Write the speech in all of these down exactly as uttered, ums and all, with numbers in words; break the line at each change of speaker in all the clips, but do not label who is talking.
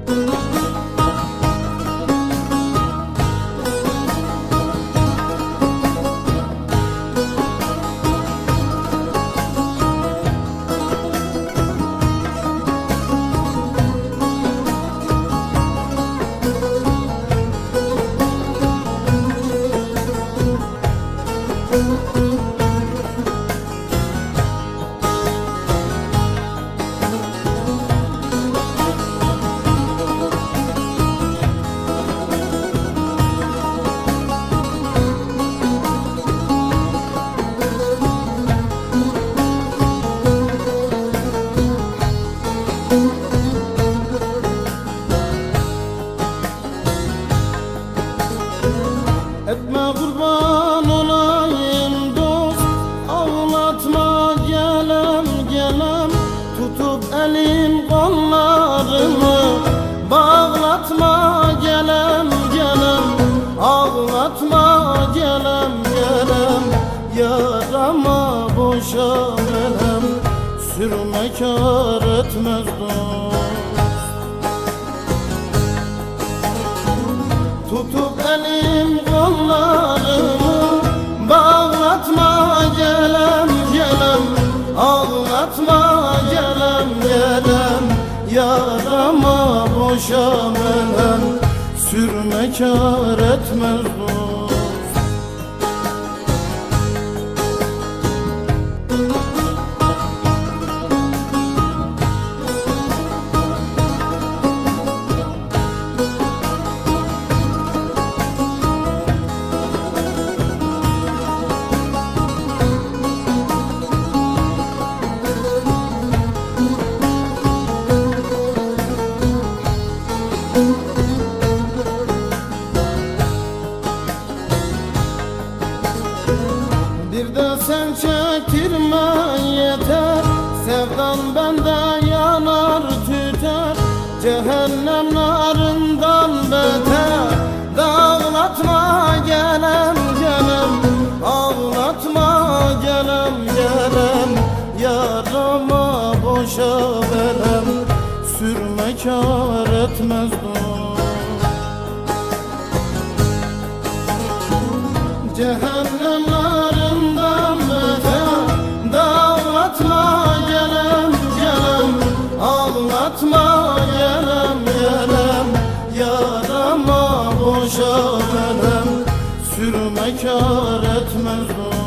Etme kurban olayım dost, ağlatma gelem gelem. Tutup elim kollarımı, bağlatma gelem gelem. Ağlatma gelem gelem, yarama boşa melem. Sürme kâr etmez dost. Tutup elim kollarımı, bağlatma gelem gelem. Ağlatma gelem gelem, yarama boşa melem. Sürme kâr etmez dost. Bir de sen çektirme yeter, sevdan bende yanar tüter. Cehennem narından beter, dağlatma gelem gelem. Ağlatma gelem gelem, yarama boşa belem. Sürme kâr etmez dost. Cehennem narından beter, dağlatma gelem gelem. Ağlatma gelem gelem, yarama boşa belem. Sürme kâr etmez dost.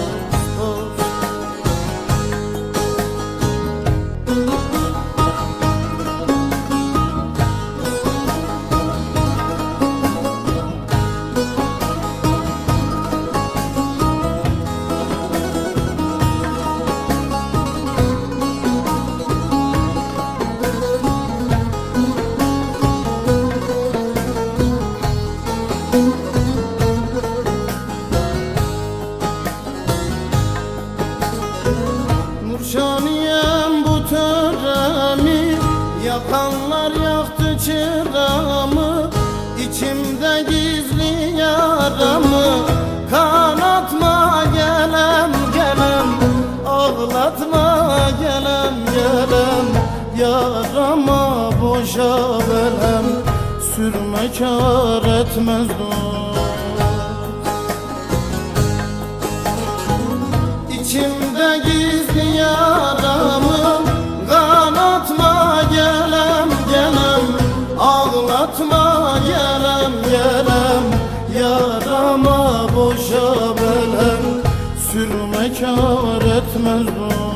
Nurşaniyem bu töremi, yakanlar yaktı çıramı. İçimde gizli yaramı, kanatma gelem gelem. Ağlatma gelem gelem, yarama boşa belem. Sürme kâr etmez dost. İçimde gizli yaramı, kanatma gelem gelem. Ağlatma gelem gelem, yarama boşa belem. Sürme kâr etmez dost.